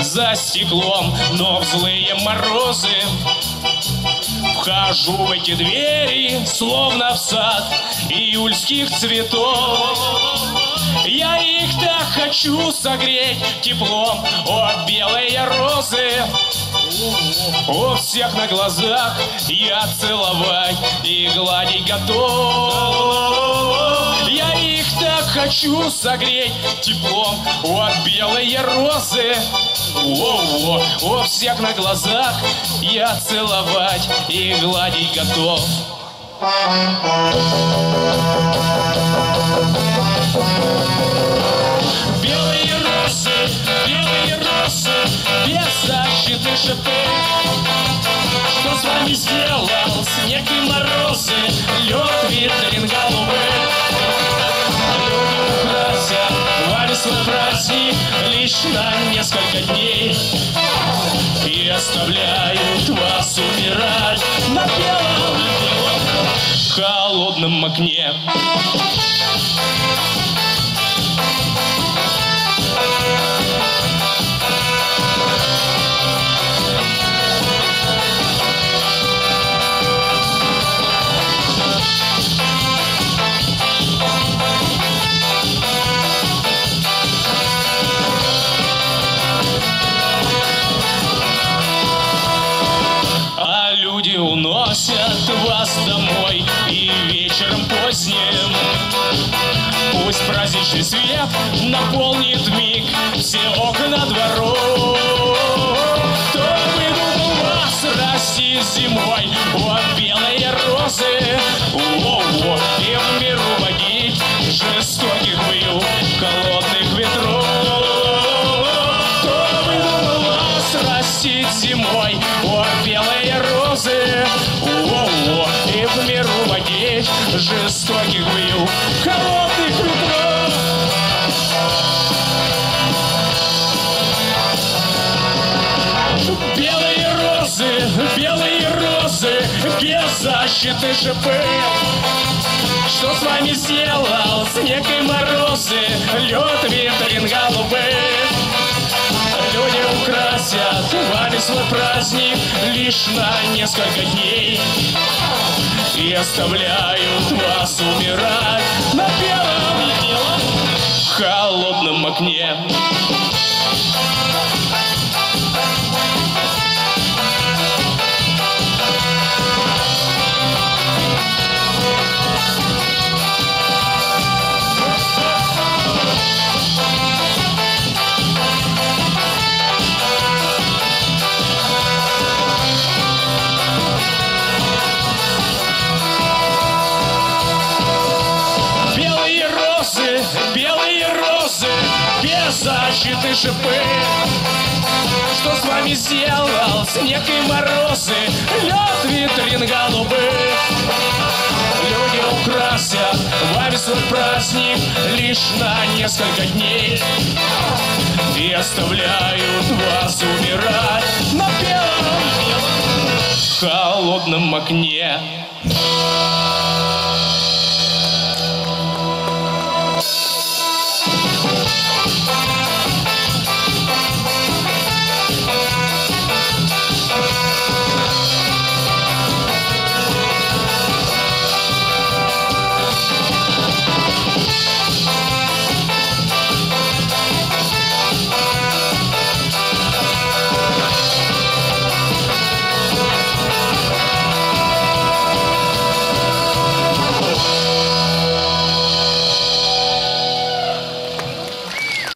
за стеклом, но в злые морозы вхожу в эти двери, словно в сад июльских цветов. Я их так хочу согреть теплом, о, белые розы. У всех на глазах я целовать и гладить готов. Я их так хочу согреть теплом, о, белые розы. У всех на глазах я целовать и гладить готов. Белые розы, без защиты шипы. Что с вами сделал снег и морозы, лед, ветрен, голубы? Люди украсят вами свой праздник лишь на несколько дней и оставляют вас умирать на белом холодном окне. Уносят вас домой и вечером поздним. Пусть праздничный свет наполнит миг все окна дворов. Кто выдумал вас растить зимой, о, белые розы? И в миру водить жестоких выл холодных ветров. Кто выдумал вас растить зимой, о, белые розы? И в миру водить жестоких выл холодных ветров. Белые розы, без защиты шипы. Что с вами сделал снег и морозы, лед, ветрен, голубы? Люди украсят вами свой праздник лишь на несколько дней и оставляют вас умирать на белом холодном окне. Белые розы, без защиты шипы. Что с вами сделал снег и морозы, лед, ветрен, голубы? Люди украсят вами свой праздник лишь на несколько дней и оставляют вас умирать на белом холодном окне.